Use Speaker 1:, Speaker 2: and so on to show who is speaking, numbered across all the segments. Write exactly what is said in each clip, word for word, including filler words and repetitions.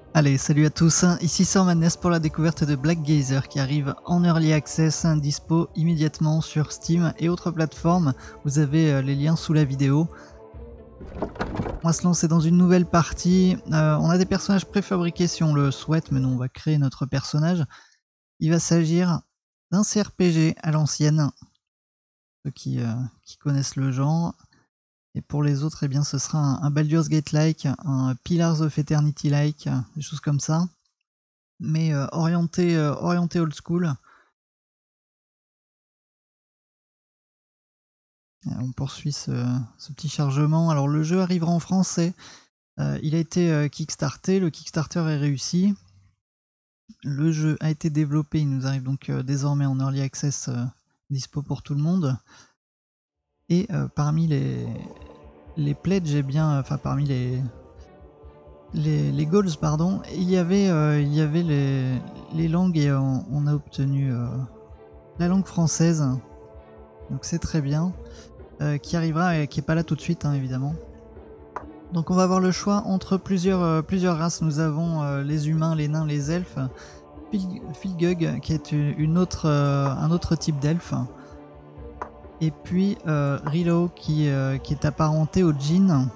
Speaker 1: Allez, salut à tous, ici Sir Madness pour la découverte de Black Gazer qui arrive en Early Access, dispo immédiatement sur Steam et autres plateformes. Vous avez les liens sous la vidéo. On va se lancer dans une nouvelle partie. Euh, on a des personnages préfabriqués si on le souhaite, mais nous on va créer notre personnage. Il va s'agir d'un C R P G à l'ancienne, ceux qui, euh, qui connaissent le genre. Et pour les autres, eh bien, ce sera un, un Baldur's Gate-like, un Pillars of Eternity-like, des choses comme ça. Mais euh, orienté, euh, orienté old school. Et on poursuit ce, ce petit chargement. Alors le jeu arrivera en français. Euh, il a été euh, kickstarté, le Kickstarter est réussi. Le jeu a été développé, il nous arrive donc euh, désormais en early access, euh, dispo pour tout le monde. Et euh, parmi les, les pledges, eh bien, enfin parmi les, les, les goals, pardon, il y avait, euh, il y avait les, les langues et on, on a obtenu euh, la langue française. Donc c'est très bien. Euh, qui arrivera et qui n'est pas là tout de suite, hein, évidemment. Donc on va avoir le choix entre plusieurs, euh, plusieurs races. Nous avons euh, les humains, les nains, les elfes. Filgug qui est une autre, euh, un autre type d'elfe. Et puis euh, Rilo qui, euh, qui est apparenté au djinn.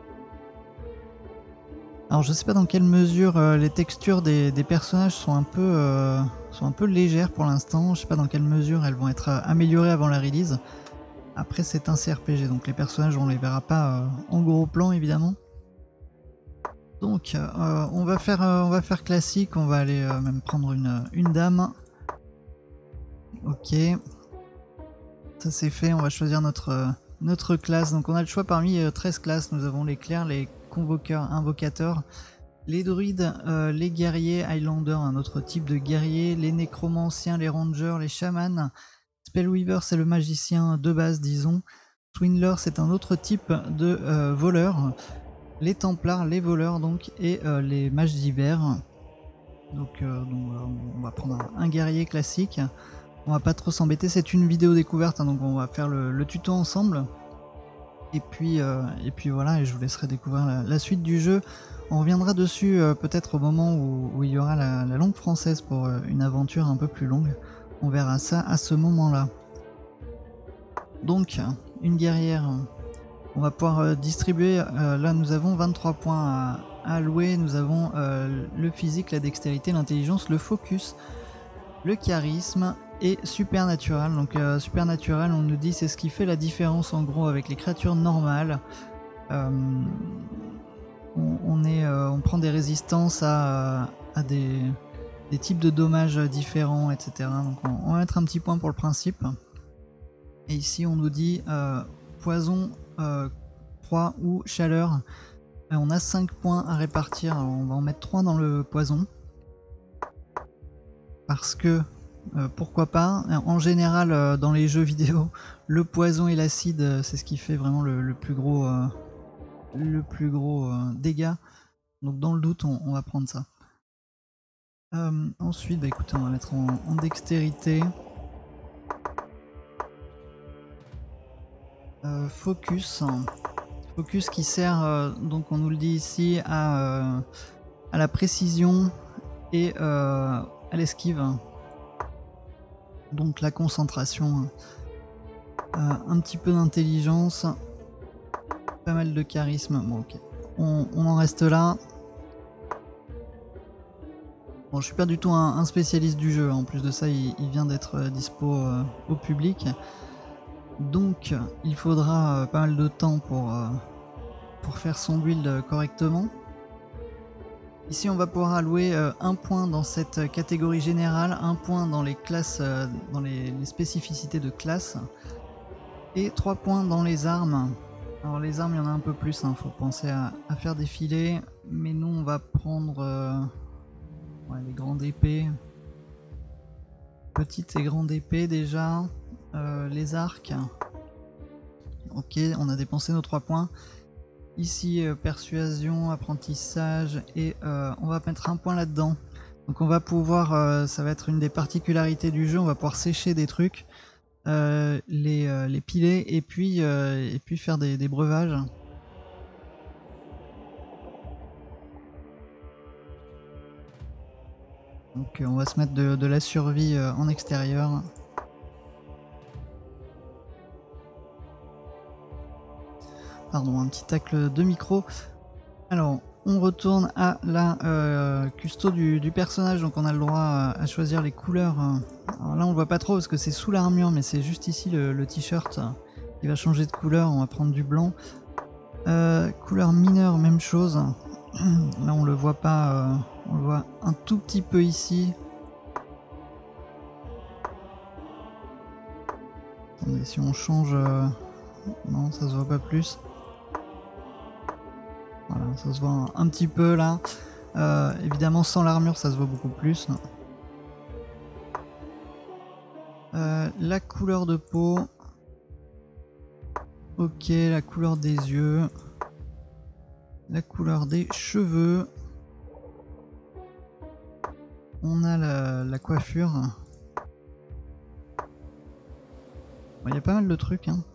Speaker 1: Alors je sais pas dans quelle mesure euh, les textures des, des personnages sont un peu, euh, sont un peu légères pour l'instant. Je sais pas dans quelle mesure elles vont être améliorées avant la release. Après c'est un C R P G, donc les personnages on les verra pas euh, en gros plan évidemment. Donc euh, on, va faire, euh, on va faire classique, on va aller euh, même prendre une, une dame. Ok. Ça c'est fait, on va choisir notre, euh, notre classe. Donc on a le choix parmi euh, treize classes. Nous avons les clercs, les convoqueurs, invocateurs, les druides, euh, les guerriers, highlanders, un autre type de guerrier, les nécromanciens, les rangers, les chamans. Spellweaver c'est le magicien de base disons. Swindler c'est un autre type de euh, voleur. Les templars, les voleurs donc, et euh, les mages d'hiver. Donc, euh, donc voilà, on va prendre un, un guerrier classique. On va pas trop s'embêter, c'est une vidéo découverte, hein, donc on va faire le, le tuto ensemble. Et puis, euh, et puis voilà, et je vous laisserai découvrir la, la suite du jeu. On reviendra dessus euh, peut-être au moment où, où il y aura la, la langue française pour euh, une aventure un peu plus longue. On verra ça à ce moment-là. Donc, une guerrière. On va pouvoir euh, distribuer, euh, là nous avons vingt-trois points à, à allouer, nous avons euh, le physique, la dextérité, l'intelligence, le focus, le charisme et supernatural. Donc euh, supernatural on nous dit c'est ce qui fait la différence en gros avec les créatures normales. Euh, on, on, est, euh, on prend des résistances à, à des, des types de dommages différents, et cetera. Donc on, on va mettre un petit point pour le principe. Et ici on nous dit euh, poison, euh, froid ou chaleur. Et on a cinq points à répartir, alors on va en mettre trois dans le poison. Parce que, euh, pourquoi pas, en général euh, dans les jeux vidéo, le poison et l'acide euh, c'est ce qui fait vraiment le, le plus gros, euh, le plus gros euh, dégât. Donc dans le doute on, on va prendre ça. Euh, ensuite, bah écoutez, on va mettre en, en dextérité. Euh, focus. Focus qui sert, euh, donc on nous le dit ici, à, euh, à la précision et euh, à l'esquive. Donc la concentration, euh, un petit peu d'intelligence, pas mal de charisme. Bon ok, on, on en reste là. Bon, je suis pas du tout un, un spécialiste du jeu, en plus de ça il, il vient d'être dispo euh, au public. Donc il faudra euh, pas mal de temps pour, euh, pour faire son build correctement. Ici on va pouvoir allouer euh, un point dans cette catégorie générale, un point dans les classes, euh, dans les, les spécificités de classe, et trois points dans les armes. Alors les armes il y en a un peu plus, il hein, faut penser à, à faire défiler, mais nous on va prendre euh, ouais, les grandes épées, petites et grandes épées déjà, euh, les arcs. Ok, on a dépensé nos trois points. Ici, euh, persuasion, apprentissage, et euh, on va mettre un point là-dedans. Donc on va pouvoir, euh, ça va être une des particularités du jeu, on va pouvoir sécher des trucs, euh, les, euh, les piler, et puis, euh, et puis faire des, des breuvages. Donc euh, on va se mettre de, de la survie euh, en extérieur. Pardon, un petit tacle de micro. Alors, on retourne à la euh, custo du, du personnage, donc on a le droit à, à choisir les couleurs. Alors là, on le voit pas trop parce que c'est sous l'armure, mais c'est juste ici le, le t-shirt qui va changer de couleur. On va prendre du blanc. Euh, couleur mineure, même chose. Là, on le voit pas, euh, on le voit un tout petit peu ici. Attendez, si on change... Euh... Non, ça se voit pas plus. Voilà, ça se voit un, un petit peu là. Euh, évidemment, sans l'armure, ça se voit beaucoup plus. Euh, la couleur de peau. Ok, la couleur des yeux. La couleur des cheveux. On a la, la coiffure. Il bon, y a pas mal de trucs. Hein.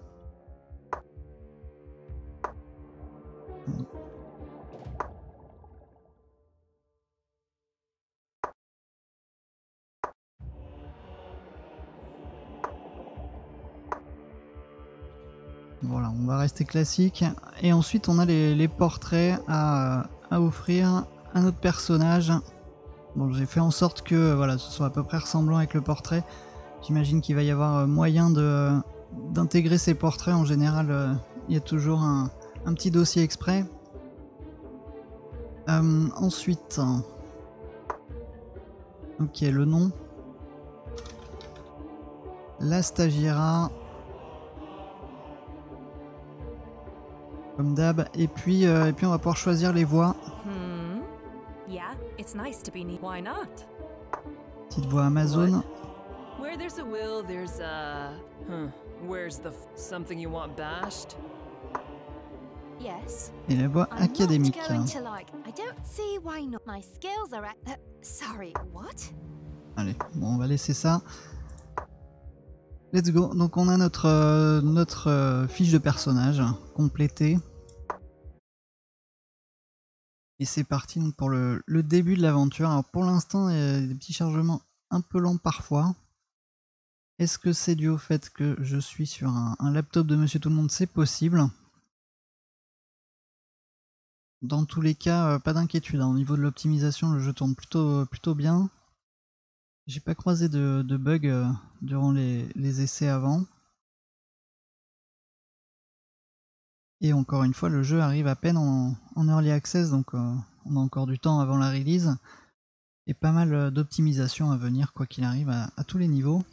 Speaker 1: Voilà, on va rester classique. Et ensuite, on a les, les portraits à, à offrir à notre personnage. Bon, j'ai fait en sorte que voilà, ce soit à peu près ressemblant avec le portrait. J'imagine qu'il va y avoir moyen de d'intégrer ces portraits. En général, euh, il y a toujours un, un petit dossier exprès. Euh, ensuite, ok, le nom. La stagiaire. Comme d'hab, et puis euh, et puis on va pouvoir choisir les voix.
Speaker 2: Hmm. Yeah, it's nice to be neat. Why not?
Speaker 1: Petite voix Amazon.
Speaker 2: What? Where there's a will, there's a. Huh. Where's the f something you want bashed?
Speaker 3: Yes.
Speaker 1: Et la voix
Speaker 3: I'm
Speaker 1: académique.
Speaker 3: not going to like. I don't see why not. My skills are at. Uh, sorry, what?
Speaker 1: Allez, bon, on va laisser ça. Let's go. Donc on a notre euh, notre euh, fiche de personnage complétée. Et c'est parti donc, pour le, le début de l'aventure. Alors pour l'instant, il y a des petits chargements un peu lents parfois. Est-ce que c'est dû au fait que je suis sur un, un laptop de Monsieur Tout-le-Monde? C'est possible. Dans tous les cas, euh, pas d'inquiétude. Hein. Au niveau de l'optimisation, le jeu tourne plutôt, plutôt bien. J'ai pas croisé de, de bugs euh, durant les, les essais avant. Et encore une fois, le jeu arrive à peine en, en early access, donc euh, on a encore du temps avant la release. Et pas mal d'optimisation à venir, quoi qu'il arrive, à, à tous les niveaux.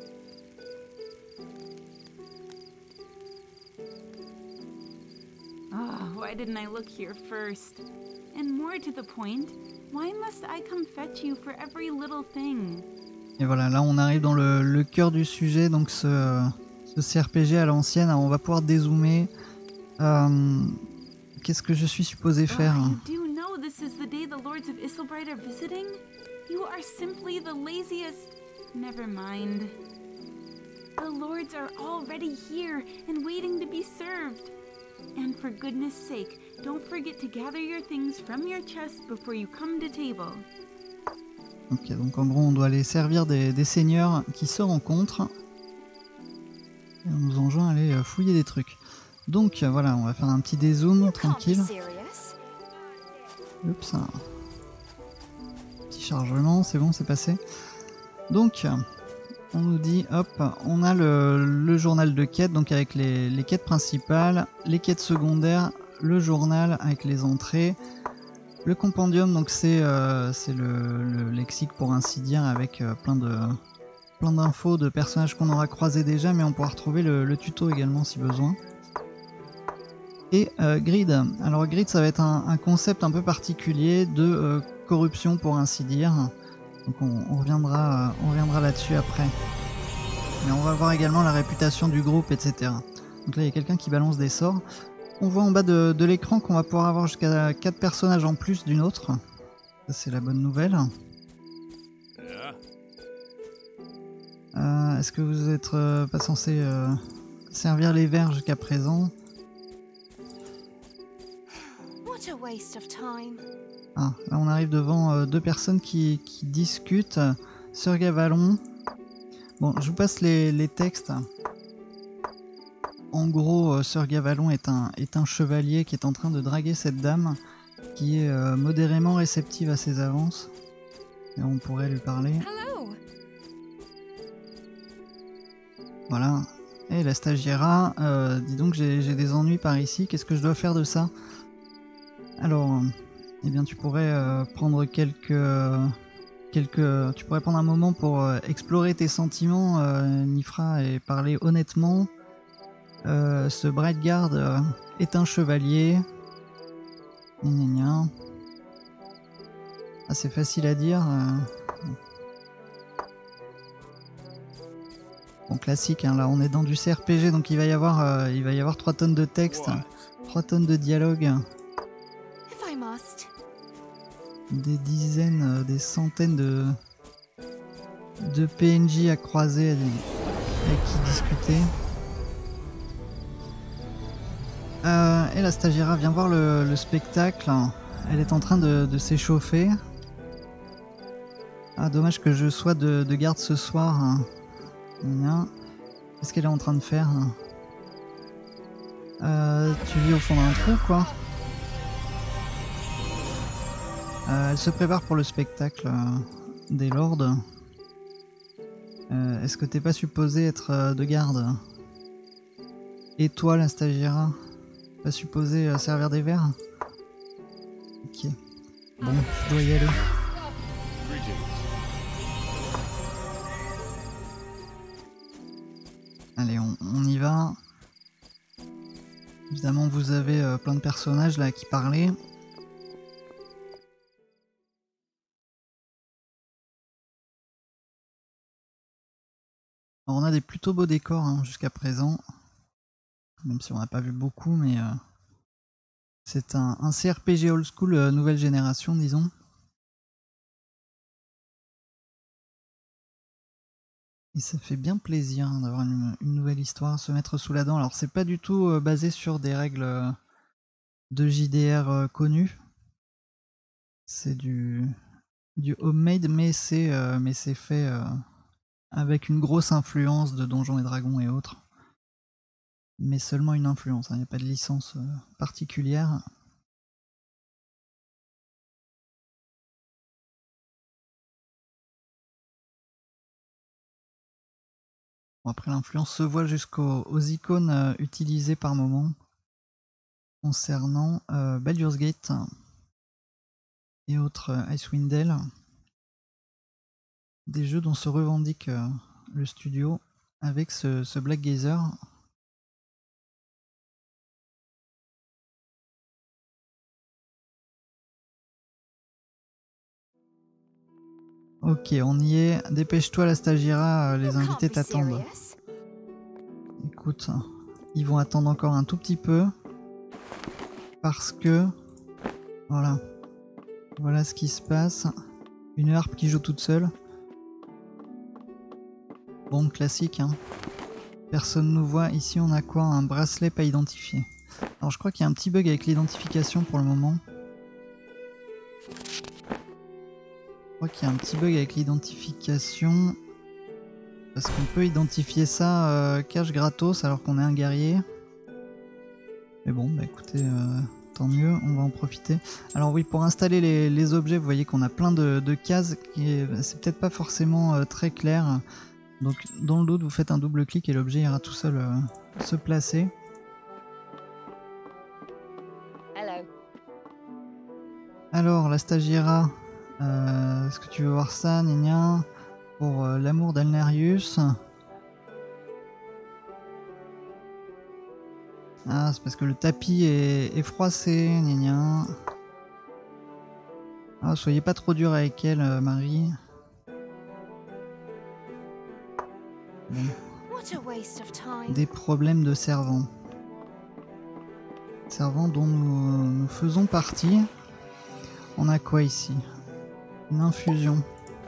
Speaker 4: Oh, why didn't I look here first? And more to the point, why must I come fetch you for every little thing?
Speaker 1: Et voilà, là on arrive dans le, le cœur du sujet, donc ce, ce C R P G à l'ancienne. On va pouvoir dézoomer. Euh, Qu'est-ce que je suis supposé faire?
Speaker 4: Oh, you do know this is the day the Lords of Isilbright are visiting? You are simply the laziest. Never mind. The Lords are already here and waiting to be served. And for goodness sake, don't forget to gather your things from your chest before you come to table.
Speaker 1: Ok, donc en gros on doit aller servir des, des seigneurs qui se rencontrent. Et on nous enjoint à aller fouiller des trucs. Donc voilà, on va faire un petit dézoom tranquille. Oups, un petit chargement, c'est bon, c'est passé. Donc, on nous dit, hop, on a le, le journal de quête, donc avec les, les quêtes principales, les quêtes secondaires, le journal avec les entrées, le compendium, donc c'est euh, c'est le, le lexique pour ainsi dire, avec euh, plein de plein d'infos de personnages qu'on aura croisés déjà, mais on pourra retrouver le, le tuto également si besoin. Et euh, Grid. Alors Grid, ça va être un, un concept un peu particulier de euh, corruption pour ainsi dire. Donc on, on reviendra, on reviendra là-dessus après. Mais on va voir également la réputation du groupe, et cetera. Donc là il y a quelqu'un qui balance des sorts. On voit en bas de, de l'écran qu'on va pouvoir avoir jusqu'à quatre personnages en plus d'une autre. Ça c'est la bonne nouvelle. Euh, Est-ce que vous êtes euh, pas censé euh, servir les verres jusqu'à présent?
Speaker 3: What a waste of time.
Speaker 1: Ah, là on arrive devant euh, deux personnes qui, qui discutent. Sir Gavalon. Bon, je vous passe les, les textes. En gros, euh, Sir Gavalon est un, est un chevalier qui est en train de draguer cette dame qui est euh, modérément réceptive à ses avances. Et on pourrait lui parler.
Speaker 3: Hello.
Speaker 1: Voilà. Et la stagiaire, euh, dis donc j'ai des ennuis par ici, qu'est-ce que je dois faire de ça? Alors, eh bien tu pourrais euh, prendre quelques, quelques... Tu pourrais prendre un moment pour euh, explorer tes sentiments, euh, Nifra, et parler honnêtement. Euh, ce Brightguard euh, est un chevalier. Gna gna gna. Ah, c'est facile à dire. Euh... Bon, classique, hein, là on est dans du C R P G, donc il va y avoir, euh, il va y avoir trois tonnes de texte, trois tonnes de dialogue,
Speaker 3: If I must.
Speaker 1: des dizaines, euh, des centaines de, de P N J à croiser, avec, avec qui discuter. Euh, et la stagiaire vient voir le, le spectacle, elle est en train de, de s'échauffer. Ah, dommage que je sois de, de garde ce soir. Hein. Qu'est-ce qu'elle est en train de faire? euh, Tu vis au fond d'un trou, quoi. Euh, elle se prépare pour le spectacle euh, des lords. Euh, Est-ce que t'es pas supposé être euh, de garde? Et toi, la stagiaire, pas supposé euh, servir des verres? Ok. Bon, je dois y aller. Allez, on, on y va. Évidemment, vous avez euh, plein de personnages là qui parlaient. Alors, on a des plutôt beaux décors hein, jusqu'à présent. Même si on n'a pas vu beaucoup, mais euh, c'est un, un C R P G old school euh, nouvelle génération, disons. Et ça fait bien plaisir hein, d'avoir une, une nouvelle histoire à se mettre sous la dent. Alors c'est pas du tout euh, basé sur des règles euh, de J D R euh, connues. C'est du, du homemade, mais c'est euh, mais c'est fait euh, avec une grosse influence de Donjons et Dragons et autres. Mais seulement une influence, il n'y a pas de licence euh, particulière. Bon, après l'influence se voit jusqu'aux icônes euh, utilisées par moment concernant euh, Baldur's Gate et autres euh, Icewind Dale, des jeux dont se revendique euh, le studio avec ce, ce Black Gazer. Ok, on y est. Dépêche-toi, la stagiaire, euh, les
Speaker 3: You can't
Speaker 1: invités
Speaker 3: be
Speaker 1: t'attendent.
Speaker 3: serious.
Speaker 1: Écoute, ils vont attendre encore un tout petit peu. Parce que... Voilà. Voilà ce qui se passe. Une harpe qui joue toute seule. Bon, classique, hein. Personne nous voit. Ici, on a quoi? Un bracelet pas identifié. Alors, je crois qu'il y a un petit bug avec l'identification pour le moment. Je crois qu'il y a un petit bug avec l'identification. Parce qu'on peut identifier ça euh, cache gratos alors qu'on est un guerrier. Mais bon, bah écoutez, euh, tant mieux, on va en profiter. Alors oui, pour installer les, les objets, vous voyez qu'on a plein de, de cases. C'est peut-être pas forcément euh, très clair. Donc dans le doute, vous faites un double clic et l'objet ira tout seul euh, se placer.
Speaker 3: Hello.
Speaker 1: Alors, la stagiaire, euh, est-ce que tu veux voir ça, Nina? Pour euh, l'amour d'Alnarius. Ah, c'est parce que le tapis est, est froissé, Nina. Ah, soyez pas trop dur avec elle, euh, Marie. Bon.
Speaker 3: What a waste of time.
Speaker 1: Des problèmes de servants. Servants dont nous, nous faisons partie. On a quoi ici? Une infusion.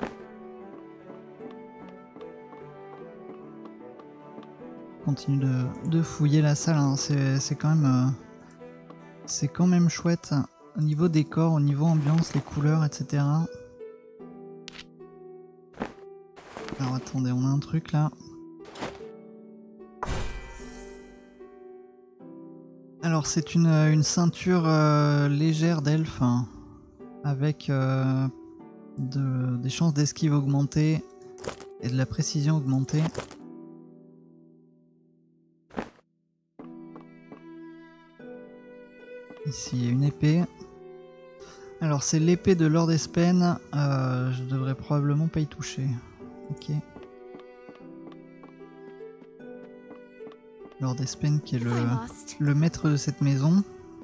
Speaker 1: Continue de, de fouiller la salle, hein. C'est quand même euh, c'est quand même chouette. au niveau décor, au niveau ambiance, les couleurs, et cetera. Alors attendez, on a un truc là. Alors c'est une, une ceinture euh, légère d'elfe hein, avec euh, de, des chances d'esquive augmentées et de la précision augmentée. Ici il y a une épée. Alors c'est l'épée de Lord Espen, euh, je devrais probablement pas y toucher. Ok. Lord Espen qui est le, le maître de cette maison.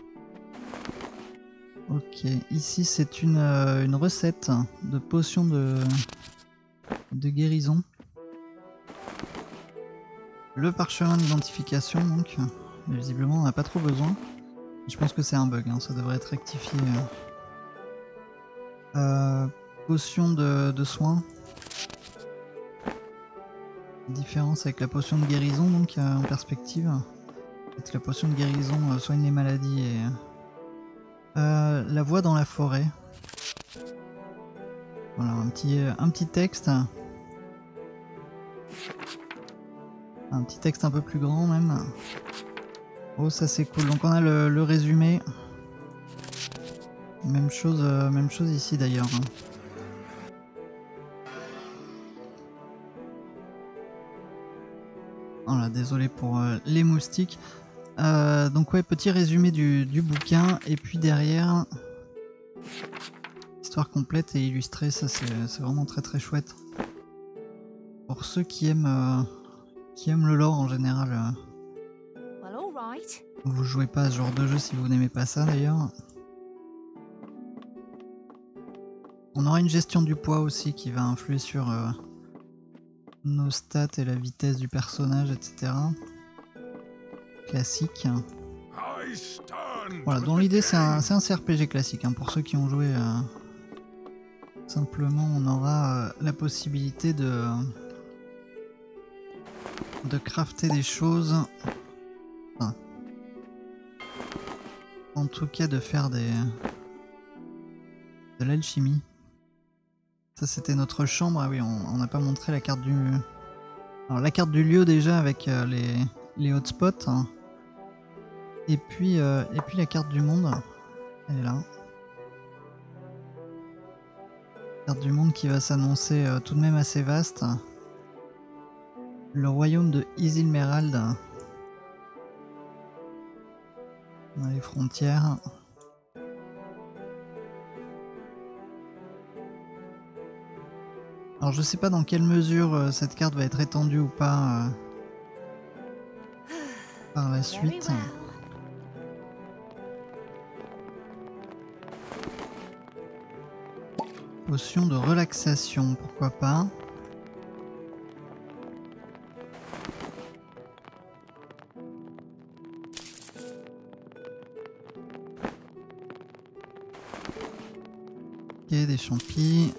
Speaker 1: Ok, ici c'est une, euh, une recette de potion de, de guérison. Le parchemin d'identification donc, mais visiblement on n'a pas trop besoin. Je pense que c'est un bug, hein, ça devrait être rectifié. Euh, potion de, de soins. Différence avec la potion de guérison donc euh, en perspective. Peut-être que la potion de guérison euh, soigne les maladies et... Euh, la voix dans la forêt. Voilà, un petit, un petit texte. Un petit texte un peu plus grand même. Oh ça c'est cool, donc on a le, le résumé. Même chose, euh, même chose ici d'ailleurs. Voilà, désolé pour euh, les moustiques. Euh, donc ouais, petit résumé du, du bouquin, et puis derrière, histoire complète et illustrée, ça c'est vraiment très très chouette. Pour ceux qui aiment, euh, qui aiment le lore en général, euh,
Speaker 3: Well, all right.
Speaker 1: vous jouez pas à ce genre de jeu si vous n'aimez pas ça d'ailleurs. On aura une gestion du poids aussi qui va influer sur euh, nos stats et la vitesse du personnage, et cetera. Classique. Voilà, dans l'idée c'est un, un C R P G classique, hein, pour ceux qui ont joué. Euh, simplement on aura euh, la possibilité de, de crafter des choses. Enfin, en tout cas de faire des de l'alchimie. Ça c'était notre chambre, ah oui on n'a pas montré la carte du... Alors la carte du lieu déjà avec euh, les, les hotspots. Hein. Et puis, euh, et puis la carte du monde, elle est là. Carte du monde qui va s'annoncer euh, tout de même assez vaste. Le royaume de Isilmerald. On a les frontières. Alors je sais pas dans quelle mesure euh, cette carte va être étendue ou pas euh, par la suite. Potion de relaxation, pourquoi pas. Ok, des champis.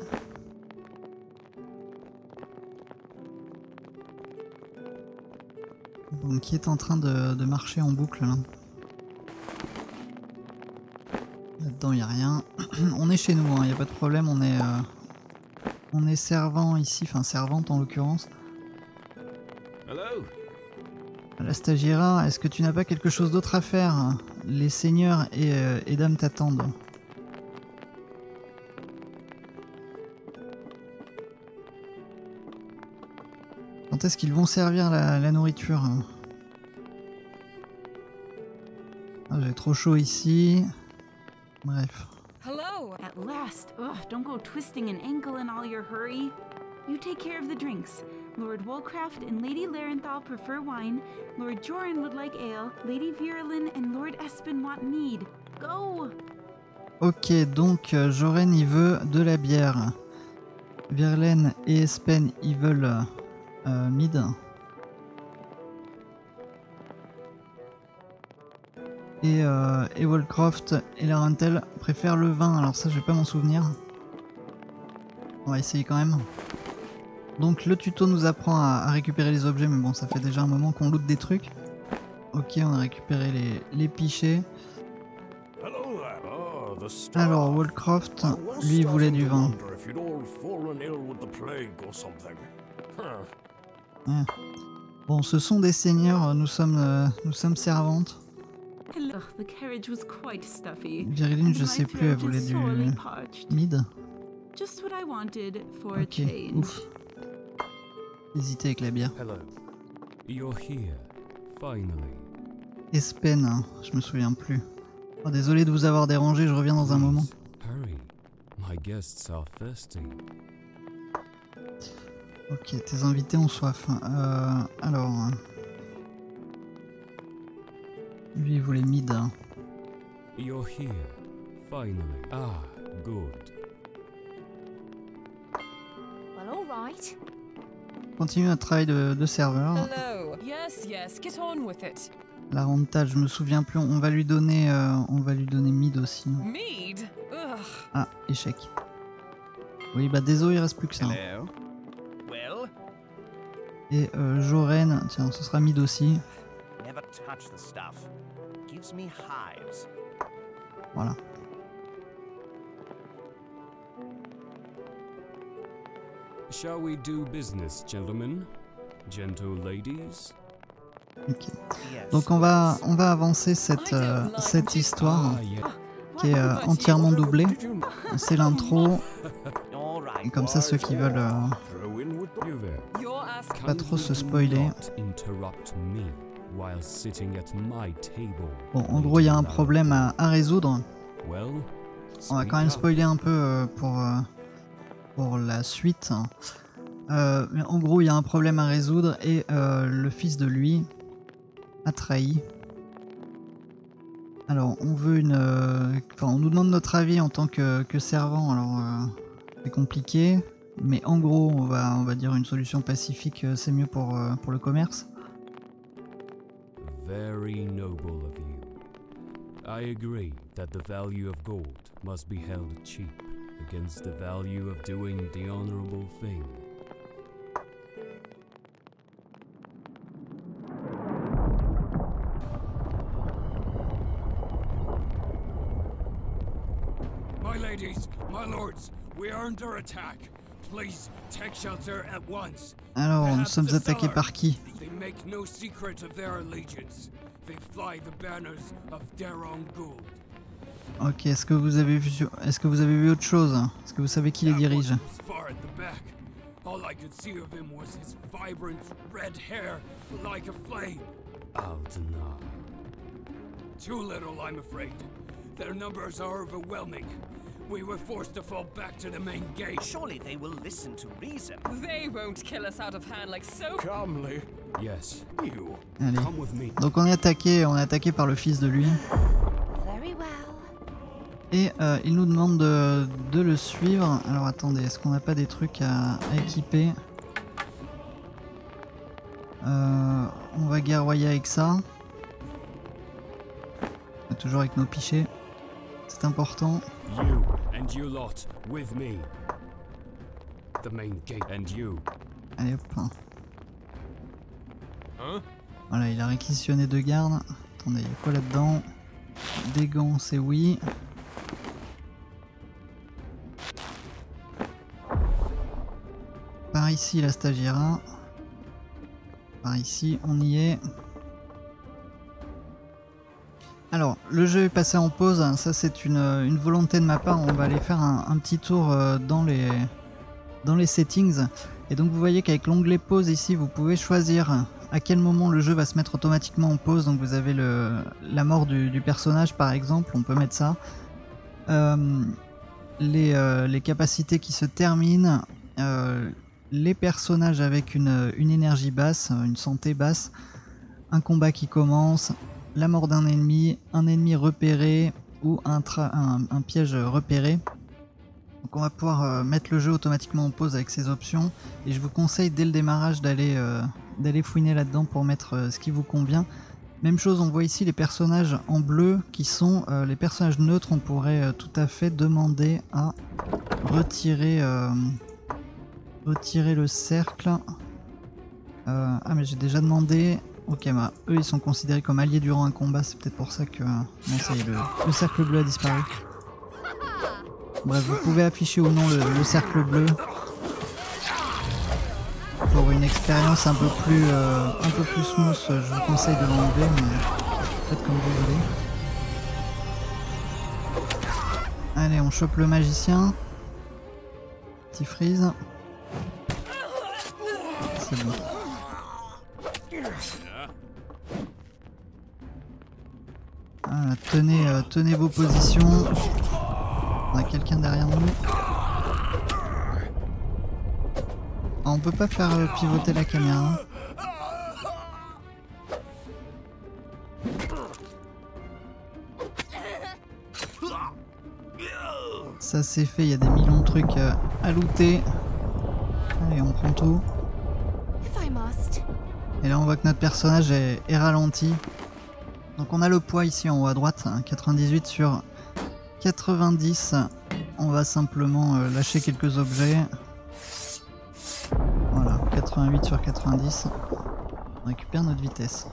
Speaker 1: Bon, qui est en train de, de marcher en boucle là. Là-dedans il n'y a rien. On est chez nous, il hein, n'y a pas de problème, on est, euh, on est servant ici, enfin servante en l'occurrence. La stagiaire, est-ce que tu n'as pas quelque chose d'autre à faire? Les seigneurs et, euh, et dames t'attendent. Quand est-ce qu'ils vont servir la, la nourriture? Ah, j'ai trop chaud ici. Bref.
Speaker 2: Hello.
Speaker 4: At last. Ugh, don't go twisting an ankle in all your hurry. You take care of the drinks. Lord Woolcraft and Lady Larenthal prefer wine. Lord Joran would like ale. Lady Virulin and Lord Espen want mead. Go!
Speaker 1: Ok, donc euh, Joren il veut de la bière. Virlen et Espen ils veulent euh, mead. Et, euh, et Woolcraft et Larenthal préfèrent le vin. Alors ça je vais pas m'en souvenir. On va essayer quand même. Donc le tuto nous apprend à, à récupérer les objets, mais bon ça fait déjà un moment qu'on loot des trucs. Ok, on a récupéré les, les pichets. Alors, Wallcroft, lui, il voulait du vin. Ouais. Bon, ce sont des seigneurs, nous sommes, euh, nous sommes servantes.
Speaker 4: Hello. The carriage was quite stuffy.
Speaker 1: Viriline,
Speaker 4: and
Speaker 1: je
Speaker 4: my
Speaker 1: sais plus, elle
Speaker 4: throat
Speaker 1: voulait
Speaker 4: is
Speaker 1: du
Speaker 4: sorely parched.
Speaker 1: mid.
Speaker 4: Just what I wanted for
Speaker 1: Ok,
Speaker 4: a change.
Speaker 1: ouf. Hésiter avec la bière.
Speaker 5: Hello. You're here, finally.
Speaker 1: Espen, hein, je me souviens plus. Oh, désolé de vous avoir dérangé, je reviens dans un moment.
Speaker 5: Hurry. My guests are thirsty.
Speaker 1: Ok, tes invités ont soif. Euh, alors... Lui, il voulait mid. Hein.
Speaker 5: You're here, finally. Ah, good.
Speaker 3: Well, all right.
Speaker 1: Continue un travail de, de serveur.
Speaker 2: Hello. Yes, yes, get on with it.
Speaker 1: La rentage, je me souviens plus. On va lui donner, euh, on va lui donner mid aussi.
Speaker 2: Mead? Ugh.
Speaker 1: Ah, échec. Oui, bah désolé, il reste plus que ça.
Speaker 6: Hello. Well,
Speaker 1: Et euh, Joren, tiens, ce sera mid aussi.
Speaker 6: never touch the stuff. Gives me hives.
Speaker 1: Voilà.
Speaker 5: Shall we do business, gentlemen? Gentle ladies?
Speaker 1: Ok.
Speaker 6: Yes.
Speaker 1: Donc on va, on va avancer cette, euh, cette histoire
Speaker 5: Ah, yeah.
Speaker 1: qui est euh, entièrement doublée. C'est l'intro.
Speaker 6: All right.
Speaker 1: Et comme ça, ceux qui veulent euh,
Speaker 5: You there.
Speaker 2: You're asking.
Speaker 1: pas trop se spoiler.
Speaker 5: Not interrupt me while sitting at my table.
Speaker 1: Bon, en gros, il y a un problème à, à résoudre.
Speaker 5: Well,
Speaker 1: On va
Speaker 5: speak
Speaker 1: quand même
Speaker 5: up.
Speaker 1: spoiler un peu euh, pour, euh, pour la suite. Euh, mais en gros, il y a un problème à résoudre et euh, le fils de lui a trahi. Alors, on veut une... euh, Enfin, on nous demande notre avis en tant que, que servant, alors euh, c'est compliqué. Mais en gros, on va, on va dire une solution pacifique, euh, c'est mieux pour, euh, pour le commerce.
Speaker 5: Very noble of you. I agree that the value of gold must be held cheap against the value of doing the honorable thing.
Speaker 7: My ladies, my lords, we are under attack. Please take shelter at once.
Speaker 1: Alors, nous sommes attaqués par qui?
Speaker 7: They make no secret of their allegiance. They fly the banners of Darong Gould.
Speaker 1: Ok, est-ce que vous avez vu, est-ce que vous avez vu autre chose? Est-ce que vous savez qui les
Speaker 7: That
Speaker 1: dirige?
Speaker 7: one was far at the back. All I could see of him was his vibrant red hair like a flame.
Speaker 5: Aldenar.
Speaker 7: Too little, I'm afraid. Their numbers are overwhelming. We were forced to fall back to the main gate.
Speaker 6: Surely they will listen to reason.
Speaker 2: They won't kill us out of hand like so.
Speaker 7: Calmly,
Speaker 5: Yes,
Speaker 7: you.
Speaker 1: Allez.
Speaker 5: come with me.
Speaker 1: Donc on est attaqué, on est attaqué par le fils de lui.
Speaker 3: Very well.
Speaker 1: Et euh, il nous demande de, de le suivre. Alors attendez, est-ce qu'on n'a pas des trucs à, à équiper? euh, On va guerroyer avec ça. Toujours avec nos pichets. C'est important.
Speaker 5: You and you lot with me. The main gate and you.
Speaker 1: Allez hop.
Speaker 7: Hein?
Speaker 1: Voilà, il a réquisitionné deux gardes. Attendez, il y a quoi là-dedans? Des gants, c'est oui. Par ici, la stagiaire. Par ici, on y est. Alors, le jeu est passé en pause. Ça, c'est une, une volonté de ma part. On va aller faire un, un petit tour euh, dans les, dans les settings. Et donc, vous voyez qu'avec l'onglet pause ici, vous pouvez choisir à quel moment le jeu va se mettre automatiquement en pause. Donc, vous avez le, la mort du, du personnage, par exemple. On peut mettre ça. Euh, les, euh, les capacités qui se terminent. Euh, les personnages avec une, une énergie basse, une santé basse, un combat qui commence, la mort d'un ennemi, un ennemi repéré ou un, un, un piège repéré. Donc on va pouvoir euh, mettre le jeu automatiquement en pause avec ces options et je vous conseille dès le démarrage d'aller euh, d'aller fouiner là-dedans pour mettre euh, ce qui vous convient. Même chose, on voit ici les personnages en bleu qui sont euh, les personnages neutres. On pourrait euh, tout à fait demander à retirer... Euh, Retirer le cercle. Euh, ah mais j'ai déjà demandé. Ok, bah eux ils sont considérés comme alliés durant un combat, c'est peut-être pour ça que... Non, ça y est, le, le cercle bleu a disparu. Bref, vous pouvez afficher ou non le, le cercle bleu pour une expérience un peu plus euh, un peu plus smooth. Je vous conseille de l'enlever, mais faites comme vous voulez. Allez, on chope le magicien. Petit freeze. C'est bon. Voilà, tenez, euh, tenez vos positions. On a quelqu'un derrière nous. Ah, on peut pas faire euh, pivoter la caméra. Ça c'est fait, il y a des millions de trucs euh, à looter. Allez, on prend tout. Et là on voit que notre personnage est, est ralenti. Donc on a le poids ici en haut à droite, hein, quatre-vingt-dix-huit sur quatre-vingt-dix. On va simplement euh, lâcher quelques objets. Voilà, quatre-vingt-huit sur quatre-vingt-dix. On récupère notre vitesse.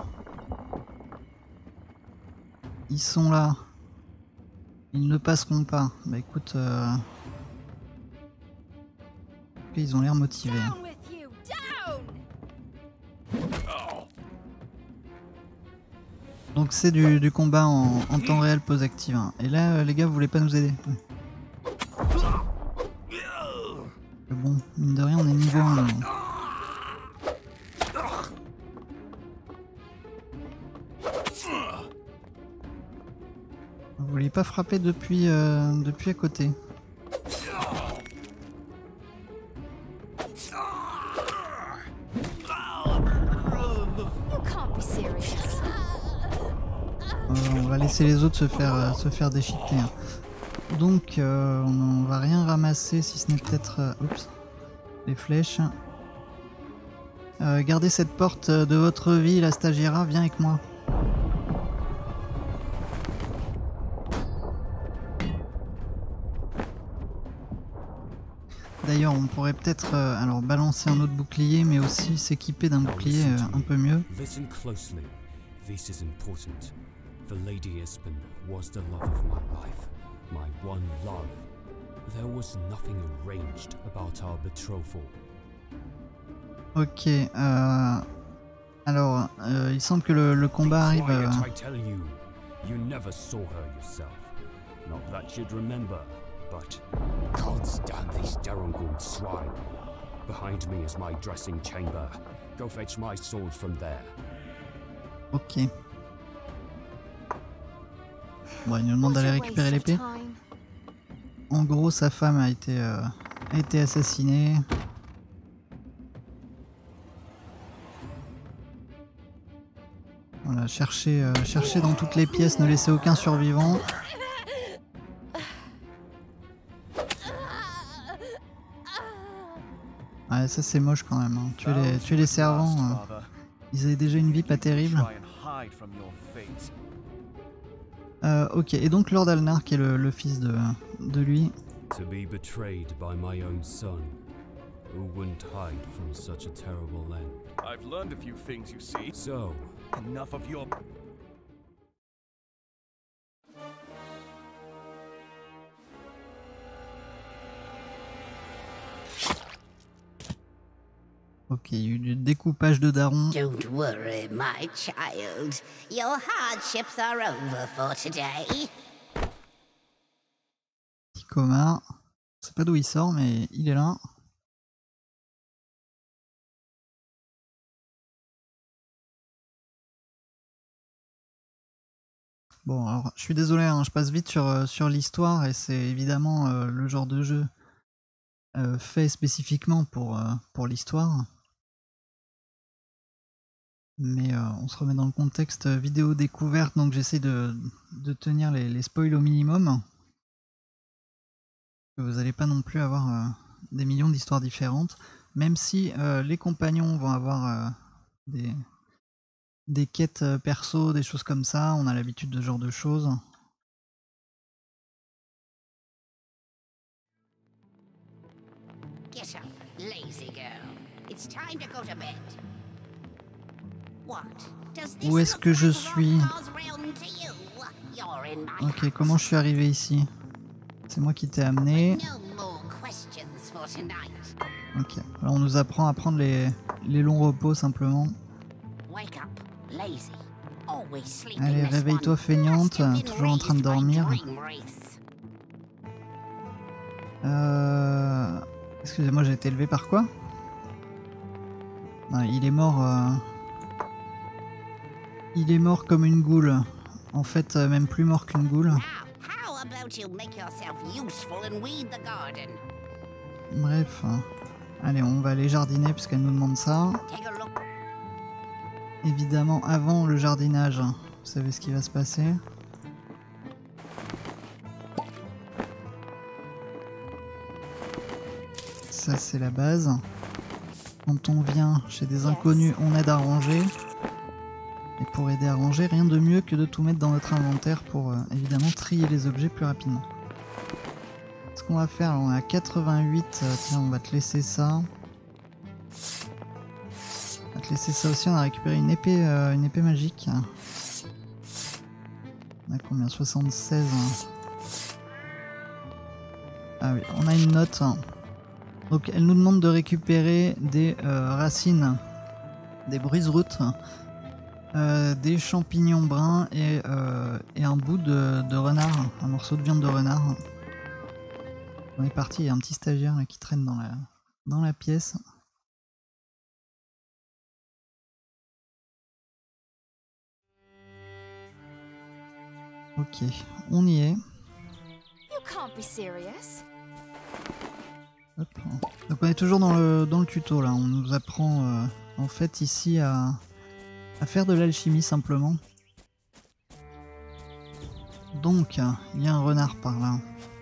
Speaker 1: Ils sont là. Ils ne passeront pas. Bah écoute... Euh... Ils ont l'air motivés. Donc c'est du, du combat en, en temps réel pause active. Hein. Et là euh, les gars vous voulez pas nous aider? Mais bon, mine de rien on est niveau un. Là. Vous voulez pas frapper depuis, euh, depuis à côté? On va laisser les autres se faire, euh, se faire déchiqueter. Hein. Donc euh, on va rien ramasser si ce n'est peut-être euh, oups, les flèches. Euh, gardez cette porte de votre vie, la stagiaire, viens avec moi. D'ailleurs on pourrait peut-être euh, alors balancer un autre bouclier mais aussi s'équiper d'un bouclier euh, un peu mieux.
Speaker 5: This is important. The Lady Espen was the love of my life, my one love. There was nothing arranged about our betrothal.
Speaker 1: Ok, euh... alors, euh, il semble que le, le combat arrive... Euh...
Speaker 5: I tell you, you never saw her yourself. Not that you'd remember, but... God damn these Darungund swine. Behind me is my dressing chamber. Go fetch my sword from there.
Speaker 1: Ok. Bon, il nous demande d'aller récupérer l'épée. En gros, sa femme a été, euh, a été assassinée. Voilà, cherchez, euh, cherchez dans toutes les pièces, ne laissez aucun survivant. Ouais, ça c'est moche quand même. Hein. Tuer, les, tuer les servants, euh, ils avaient déjà une vie pas terrible. Euh, ok, et donc Lord Alnar qui est le, le fils de, de lui.
Speaker 5: To be betrayed by my own son, who wouldn't hide from such a terrible end.
Speaker 6: I've learned a few things, you see.
Speaker 5: So,
Speaker 6: Enough of your...
Speaker 1: Ok, il y a eu du découpage de daron.
Speaker 8: Don't worry, my child. Your hardships are over for today.
Speaker 1: Petit coma. Je sais pas d'où il sort, mais il est là. Bon, alors, je suis désolé, hein, je passe vite sur, euh, sur l'histoire, et c'est évidemment euh, le genre de jeu euh, fait spécifiquement pour, euh, pour l'histoire. Mais euh, on se remet dans le contexte vidéo découverte, donc j'essaie de, de tenir les, les spoils au minimum. Vous n'allez pas non plus avoir euh, des millions d'histoires différentes, même si euh, les compagnons vont avoir euh, des, des quêtes euh, perso, des choses comme ça, on a l'habitude de ce genre de choses.
Speaker 8: Get up, lazy girl. It's time to go to bed.
Speaker 1: Où est-ce que je suis? Ok, comment je suis arrivé ici? C'est moi qui t'ai amené.
Speaker 8: No more questions for tonight.
Speaker 1: Ok, là on nous apprend à prendre les, les longs repos simplement.
Speaker 8: Wake up, lazy. Always sleeping.
Speaker 1: Allez,
Speaker 8: this
Speaker 1: réveille-toi
Speaker 8: one.
Speaker 1: feignante,
Speaker 8: Must have been
Speaker 1: toujours en train de
Speaker 8: raised by
Speaker 1: dormir.
Speaker 8: dream wraiths.
Speaker 1: Euh... Excusez-moi, j'ai été élevé par quoi? Non, il est mort... Euh... Il est mort comme une goule. En fait, euh, même plus mort qu'une goule.
Speaker 8: Now, how about you make yourself useful and weed the garden?
Speaker 1: Bref. Allez, on va aller jardiner puisqu'elle nous demande ça.
Speaker 8: Take a look.
Speaker 1: Évidemment, avant le jardinage, vous savez ce qui va se passer. Ça, c'est la base. Quand on vient chez des inconnus, on aide à ranger. Et pour aider à ranger, rien de mieux que de tout mettre dans notre inventaire pour euh, évidemment trier les objets plus rapidement. Ce qu'on va faire, alors on est à quatre-vingt-huit. Euh, tiens, on va te laisser ça. On va te laisser ça aussi. On a récupéré une épée, euh, une épée magique. On a combien? soixante-seize. Ah oui, on a une note. Donc elle nous demande de récupérer des euh, racines, des brise-routes, euh, des champignons bruns et, euh, et un bout de, de renard, un morceau de viande de renard. On est parti, il y a un petit stagiaire là, qui traîne dans la, dans la pièce. Ok, on y est.
Speaker 3: You can't be serious.
Speaker 1: Hop. Donc on est toujours dans le, dans le tuto là, on nous apprend euh, en fait ici à, à faire de l'alchimie simplement. Donc il y a un renard par là.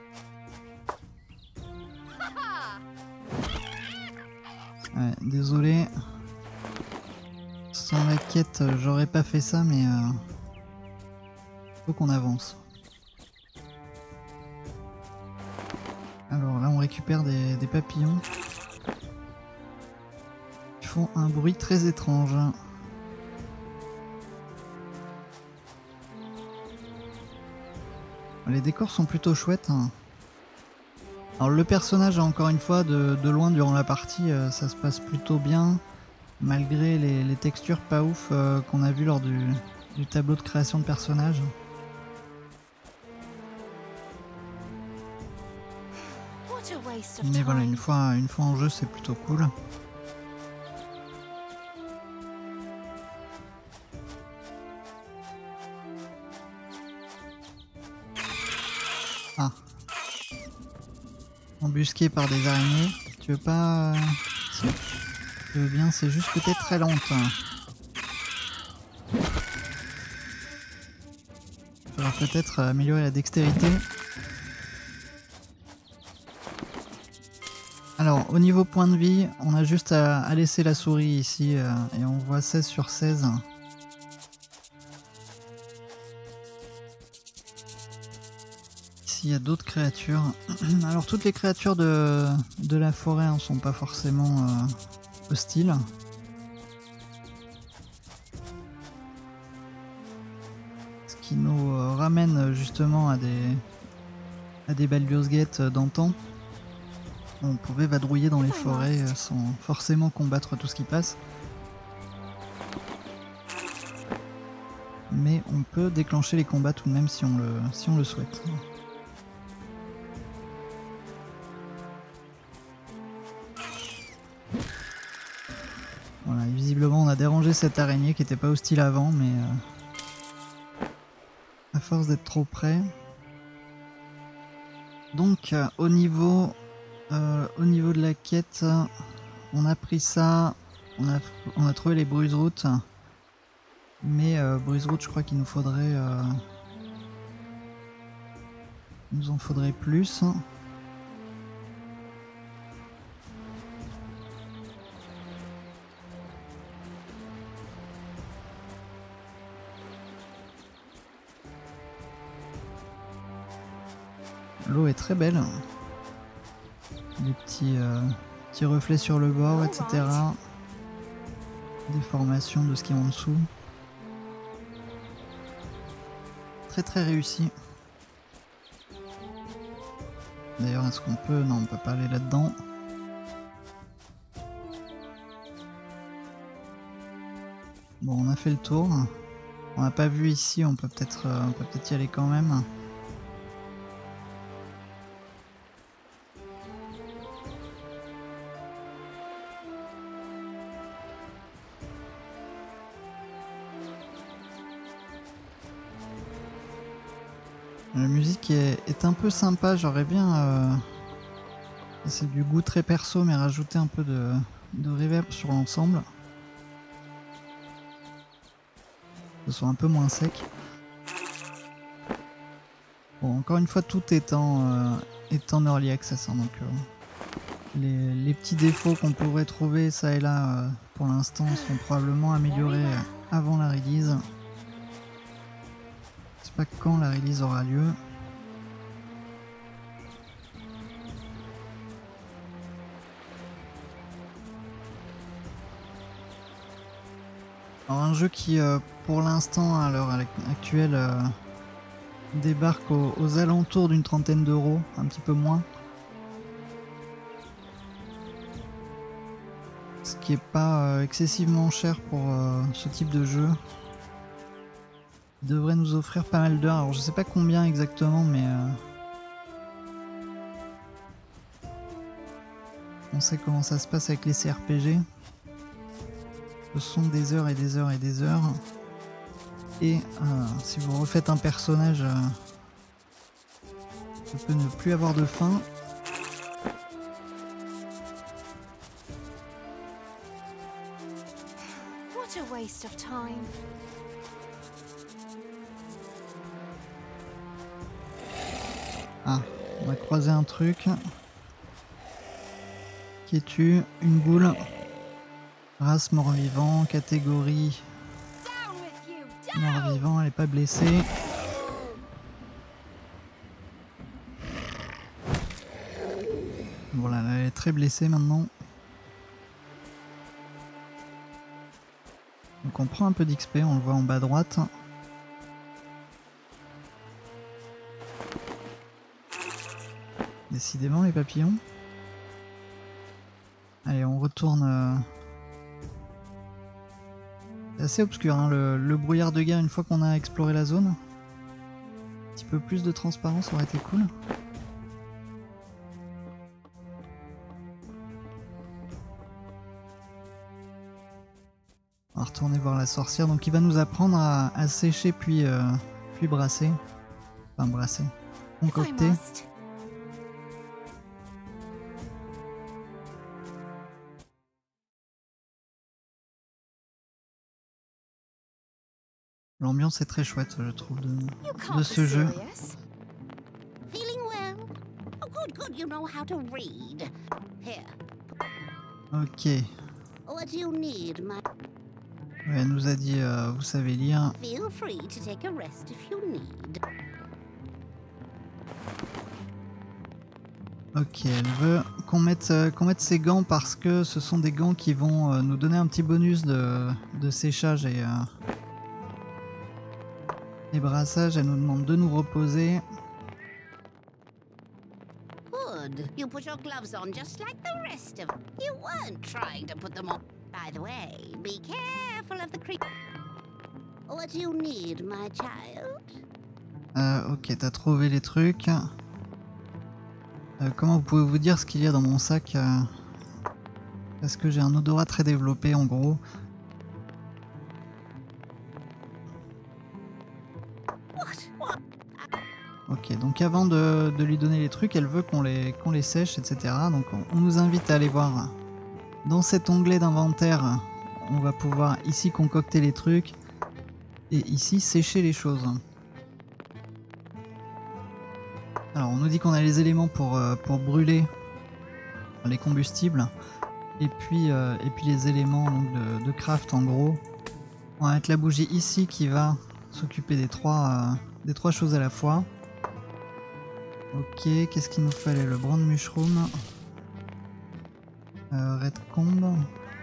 Speaker 1: Ouais, désolé. Sans la quête j'aurais pas fait ça mais euh, faut qu'on avance. Alors là on récupère des, des papillons qui font un bruit très étrange. Les décors sont plutôt chouettes. Alors le personnage encore une fois de, de loin durant la partie euh, ça se passe plutôt bien malgré les, les textures pas ouf euh, qu'on a vu lors du, du tableau de création de personnages. Mais voilà, une fois, une fois en jeu, c'est plutôt cool. Ah. Embusqué par des araignées. Tu veux pas... Si. Tu veux bien, c'est juste peut-être très lente. Il faudra peut-être améliorer la dextérité. Alors, au niveau point de vie, on a juste à, à laisser la souris ici euh, et on voit seize sur seize. Ici, il y a d'autres créatures. Alors, toutes les créatures de, de la forêt ne hein, sont pas forcément euh, hostiles. Ce qui nous euh, ramène justement à des, à des Baldur's Gate d'antan. On pouvait vadrouiller dans les forêts sans forcément combattre tout ce qui passe. Mais on peut déclencher les combats tout de même si on le, si on le souhaite. Voilà, visiblement on a dérangé cette araignée qui n'était pas hostile avant, mais euh, à force d'être trop près. Donc euh, au niveau... Euh, au niveau de la quête, on a pris ça, on a, on a trouvé les brise-routes, mais euh, brise-routes je crois qu'il nous faudrait, euh, il nous en faudrait plus. L'eau est très belle. Des petits, euh, petits reflets sur le bord, et cetera. Des formations de ce qui est en dessous. Très très réussi. D'ailleurs, est-ce qu'on peut... Non, on peut pas aller là-dedans. Bon, on a fait le tour. On n'a pas vu ici, on peut peut-être euh, on peut peut-être y aller quand même. La musique est, est un peu sympa, j'aurais bien... Euh... C'est du goût très perso, mais rajouter un peu de, de reverb sur l'ensemble. Que ce soit un peu moins sec. Bon, encore une fois, tout est en, euh, est en early access, hein, donc... Euh, les, les petits défauts qu'on pourrait trouver ça et là, euh, pour l'instant, sont probablement améliorés euh, avant la release. Je sais pas quand la release aura lieu. Alors un jeu qui, euh, pour l'instant, à l'heure actuelle, euh, débarque aux, aux alentours d'une trentaine d'euros, un petit peu moins. Ce qui est pas euh, excessivement cher pour euh, ce type de jeu. Il devrait nous offrir pas mal d'heures. Alors je sais pas combien exactement, mais euh, on sait comment ça se passe avec les C R P G. Ce sont des heures et des heures et des heures. Et euh, si vous refaites un personnage, euh, ça peut ne plus avoir de fin.
Speaker 3: What a waste of time.
Speaker 1: Ah, on va croiser un truc. Qui es-tu? Une boule. Race mort-vivant, catégorie mort-vivant, elle est pas blessée. Voilà, elle est très blessée maintenant. Donc on prend un peu d'X P, on le voit en bas à droite. Décidément les papillons. Allez, on retourne... Euh... C'est assez obscur, hein, le, le brouillard de guerre une fois qu'on a exploré la zone. Un petit peu plus de transparence aurait été cool. On va retourner voir la sorcière, donc il va nous apprendre à, à sécher puis, euh, puis brasser. Enfin brasser, concocter. L'ambiance est très chouette, je trouve, de, de ce jeu.
Speaker 8: Feeling well? Oh, good, good. You know how to read. Here.
Speaker 1: Ok.
Speaker 8: What do you need, my?
Speaker 1: Ouais, elle nous a dit, euh, vous savez lire.
Speaker 8: Feel free to take a rest if you need.
Speaker 1: Ok, elle veut qu'on mette, euh, qu'on mette ses gants parce que ce sont des gants qui vont euh, nous donner un petit bonus de, de séchage et... Euh, Et brassage, elle nous demande de nous reposer.
Speaker 8: Good. You put your gloves on just like the rest of them. You weren't trying to put them on. By the way, be careful of the creep. What do you need, my child?
Speaker 1: Euh, ok, t'as trouvé les trucs. Euh, comment vous pouvez vous dire ce qu'il y a dans mon sac euh, parce que j'ai un odorat très développé en gros. Ok, donc avant de, de lui donner les trucs, elle veut qu'on les, qu'on les sèche, et cetera. Donc on, on nous invite à aller voir dans cet onglet d'inventaire. On va pouvoir ici concocter les trucs et ici sécher les choses. Alors on nous dit qu'on a les éléments pour, euh, pour brûler les combustibles et puis, euh, et puis les éléments donc, de, de craft en gros. On va mettre la bougie ici qui va s'occuper des trois, euh, des trois choses à la fois. Ok, qu'est-ce qu'il nous fallait? Le brand mushroom, euh, red comb.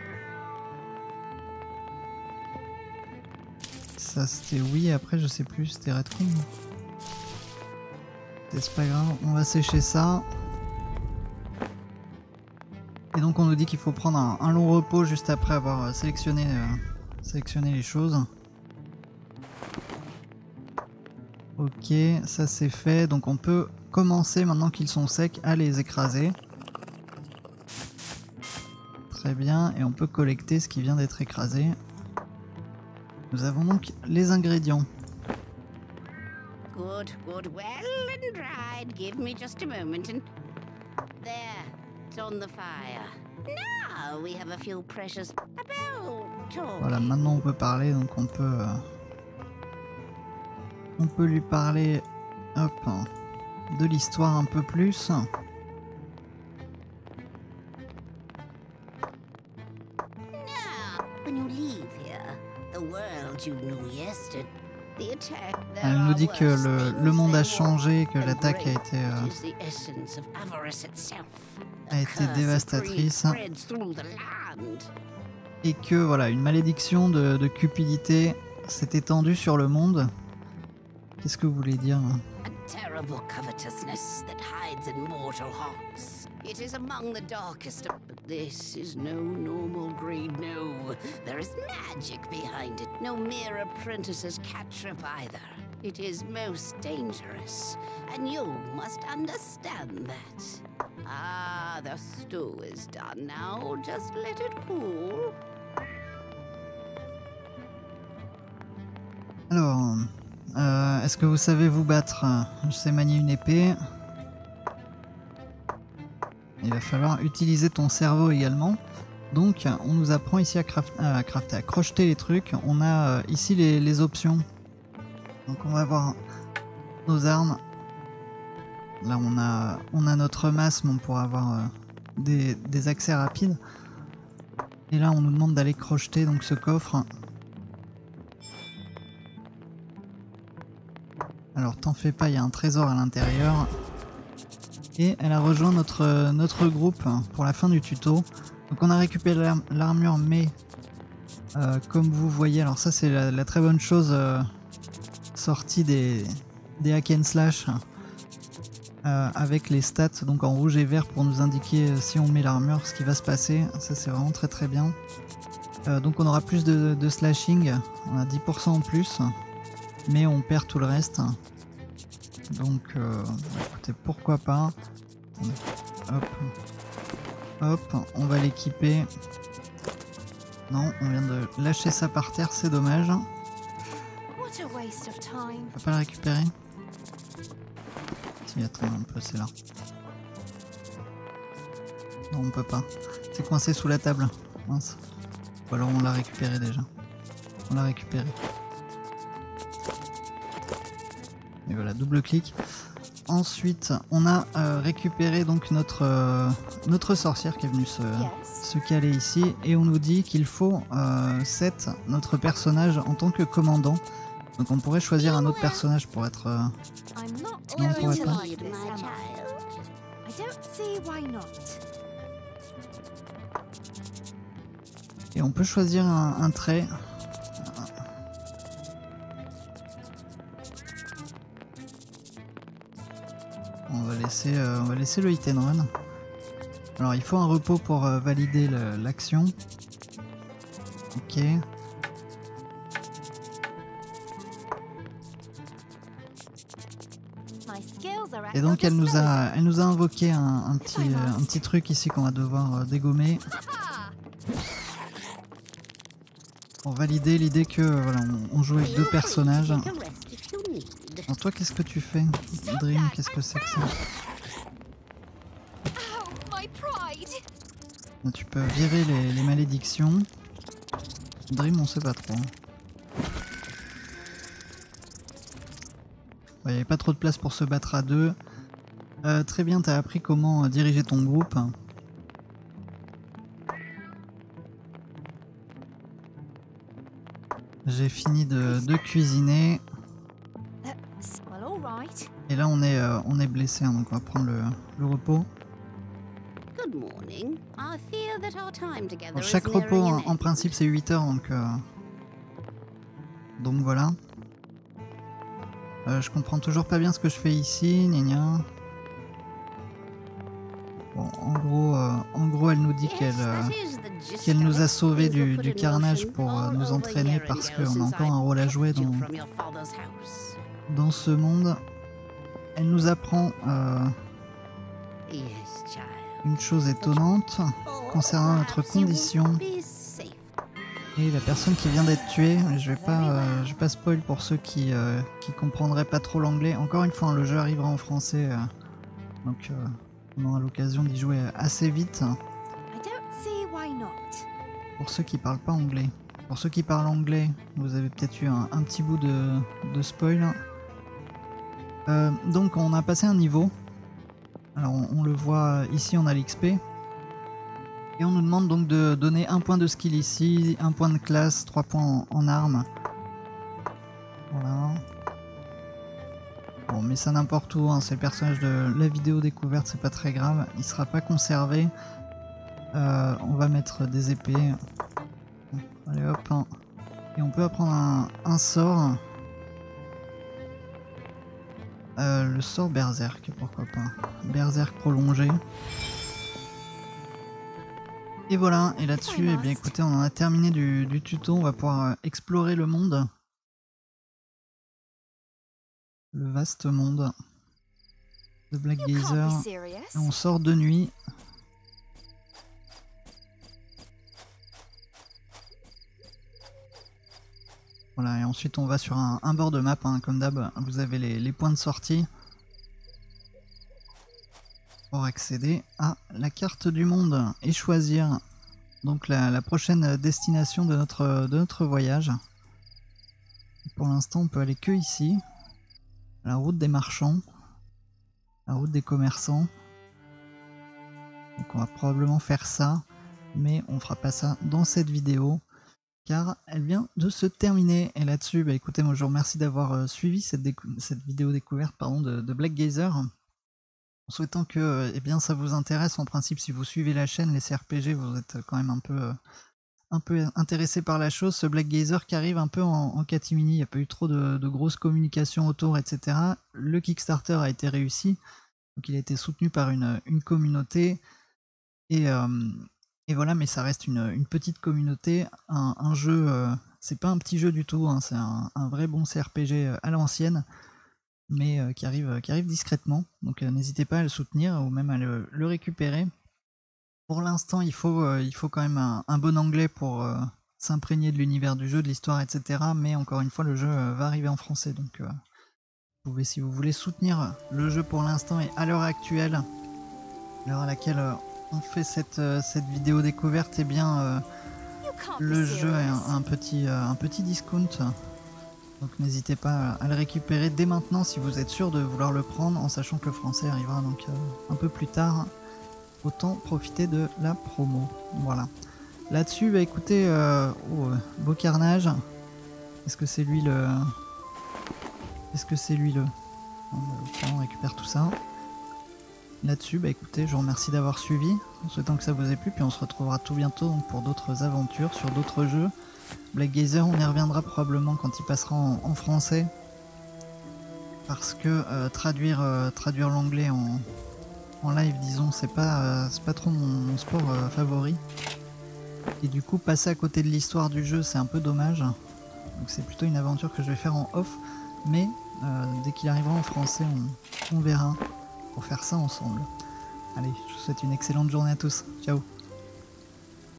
Speaker 1: Ça c'était oui, après je sais plus, c'était red comb. C'est pas grave, on va sécher ça. Et donc on nous dit qu'il faut prendre un, un long repos juste après avoir sélectionné, euh, sélectionné les choses. Ok, ça c'est fait. Donc on peut commencer maintenant qu'ils sont secs à les écraser. Très bien, et on peut collecter ce qui vient d'être écrasé. Nous avons donc les ingrédients.
Speaker 8: Good, good, well and dried. Give me just a moment and... There, it's on the fire. Now we have a few precious... About talking.
Speaker 1: Voilà, maintenant on peut parler, donc on peut... Euh, on peut lui parler, hop, de l'histoire un peu plus.
Speaker 8: Now, when you leave here, the world you knew yesterday...
Speaker 1: Elle nous dit que le, le monde a changé, que l'attaque a été, euh, a été dévastatrice et que voilà, une malédiction de, de cupidité s'est étendue sur le monde. Qu'est-ce que vous voulez dire?
Speaker 8: It is among the darkest of... But this is no normal greed, no. There is magic behind it. No mere apprentice's catch-up either. It is most dangerous, and you must understand that. Ah, the stew is done now. Just let it cool.
Speaker 1: Alors, euh, est-ce que vous savez vous battre? Je sais manier une épée. Il va falloir utiliser ton cerveau également. Donc on nous apprend ici à, craft, à crafter, à crocheter les trucs. On a euh, ici les, les options. Donc on va voir nos armes. Là on a, on a notre masse, mais on pourra avoir euh, des, des accès rapides. Et là on nous demande d'aller crocheter donc ce coffre. Alors t'en fais pas, il y a un trésor à l'intérieur. Et elle a rejoint notre, notre groupe pour la fin du tuto. Donc on a récupéré l'armure, mais euh, comme vous voyez, alors ça c'est la, la très bonne chose euh, sortie des, des hack and slash euh, avec les stats donc en rouge et vert pour nous indiquer euh, si on met l'armure ce qui va se passer. Ça c'est vraiment très très bien. Euh, donc on aura plus de, de slashing, on a dix pour cent en plus, mais on perd tout le reste. Donc, euh, écoutez, pourquoi pas. Hop, hop, on va l'équiper. Non, on vient de lâcher ça par terre, c'est dommage. On peut pas le récupérer? Si, attends un peu, c'est là. Non, on peut pas. C'est coincé sous la table. Mince. Ou alors on l'a récupéré déjà. On l'a récupéré. Et voilà, double clic. Ensuite, on a euh, récupéré donc notre, euh, notre sorcière qui est venue se, se caler ici. Et on nous dit qu'il faut euh, set notre personnage en tant que commandant. Donc on pourrait choisir un autre personnage pour être... Euh... Non, on pourrait pas. Et on peut choisir un, un trait. On va laisser, euh, on va laisser le hit and run. Alors il faut un repos pour euh, valider l'action. Ok. Et donc elle nous a, elle nous a invoqué un, un, petit, euh, un petit truc ici qu'on va devoir euh, dégommer. Pour valider l'idée que euh, voilà, on, on joue avec deux personnages. Alors toi qu'est-ce que tu fais? Dream, qu'est-ce que c'est que ça? Là, tu peux virer les, les malédictions. Dream on sait pas trop. Il n'y avait pas trop de place pour se battre à deux. Euh, très bien, tu as appris comment euh, diriger ton groupe. J'ai fini de, de cuisiner. Et là on est, euh, on est blessé, hein, donc on va prendre le, le repos. Bon, chaque repos en, en principe c'est huit heures, donc, euh, donc voilà. Euh, je comprends toujours pas bien ce que je fais ici, gna gna. Bon, en gros, euh, en gros, elle nous dit qu'elle euh, qu'elle nous a sauvés du, du carnage pour euh, nous entraîner parce qu'on a encore un rôle à jouer dans, dans ce monde. Elle nous apprend euh, une chose étonnante concernant notre condition. Et la personne qui vient d'être tuée, je vais pas, euh, je vais pas spoil pour ceux qui, euh, qui comprendraient pas trop l'anglais. Encore une fois, hein, le jeu arrivera en français, euh, donc euh, on aura l'occasion d'y jouer assez vite. Pour ceux qui parlent pas anglais. Pour ceux qui parlent anglais, vous avez peut-être eu un, un petit bout de, de spoil. Euh, donc on a passé un niveau. Alors on, on le voit ici, on a l'X P. Et on nous demande donc de donner un point de skill ici, un point de classe, trois points en, en armes. Voilà. Bon, mais ça n'importe où, hein, c'est le personnage de la vidéo découverte, c'est pas très grave, il sera pas conservé. Euh, on va mettre des épées. Allez hop. Hein. Et on peut apprendre un, un sort. Euh, le sort Berserk, pourquoi pas. Berserk prolongé. Et voilà, et là-dessus, eh bien écoutez, on en a terminé du, du tuto, on va pouvoir euh, explorer le monde. Le vaste monde de Black Geyser. Et on sort de nuit. Voilà, et ensuite on va sur un, un bord de map, hein, comme d'hab, vous avez les, les points de sortie. Pour accéder à la carte du monde et choisir donc la, la prochaine destination de notre, de notre voyage. Pour l'instant on peut aller que ici, la route des marchands, la route des commerçants. Donc on va probablement faire ça, mais on fera pas ça dans cette vidéo car elle vient de se terminer. Et là-dessus, bah écoutez, moi je vous remercie d'avoir euh, suivi cette, cette vidéo découverte pardon, de, de Black Geyser. En souhaitant que eh bien, ça vous intéresse, en principe si vous suivez la chaîne, les C R P G, vous êtes quand même un peu, un peu intéressé par la chose. Ce Black Geyser qui arrive un peu en, en catimini, il n'y a pas eu trop de, de grosses communications autour, et cetera. Le Kickstarter a été réussi, donc il a été soutenu par une, une communauté. Et, euh, et voilà, mais ça reste une, une petite communauté, un, un jeu, euh, c'est pas un petit jeu du tout, hein, c'est un, un vrai bon C R P G à l'ancienne. Mais euh, qui, arrive, qui arrive discrètement, donc euh, n'hésitez pas à le soutenir ou même à le, le récupérer. Pour l'instant il faut, euh, il faut quand même un, un bon anglais pour euh, s'imprégner de l'univers du jeu, de l'histoire, et cetera. Mais encore une fois le jeu euh, va arriver en français, donc euh, vous pouvez, si vous voulez soutenir le jeu pour l'instant et à l'heure actuelle, à l'heure à laquelle euh, on fait cette, euh, cette vidéo découverte, et eh bien euh, le jeu a un, un, petit, euh, un petit discount. Donc n'hésitez pas à le récupérer dès maintenant si vous êtes sûr de vouloir le prendre, en sachant que le français arrivera donc euh, un peu plus tard. Autant profiter de la promo. Voilà. Là-dessus, bah écoutez, euh, oh, beau carnage. Est-ce que c'est lui le... Est-ce que c'est lui le... On récupère tout ça. Là-dessus, bah écoutez, je vous remercie d'avoir suivi, en souhaitant que ça vous ait plu, puis on se retrouvera tout bientôt donc, pour d'autres aventures sur d'autres jeux. Black Geyser, on y reviendra probablement quand il passera en, en français, parce que euh, traduire, euh, traduire l'anglais en, en live, disons, c'est pas, euh, c'est pas trop mon, mon sport euh, favori, et du coup passer à côté de l'histoire du jeu c'est un peu dommage, donc c'est plutôt une aventure que je vais faire en off, mais euh, dès qu'il arrivera en français on, on verra pour faire ça ensemble. Allez, je vous souhaite une excellente journée à tous, ciao.